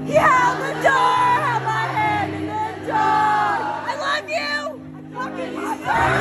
Yeah, the door! Have my hand in the door! I love you! I fucking love you!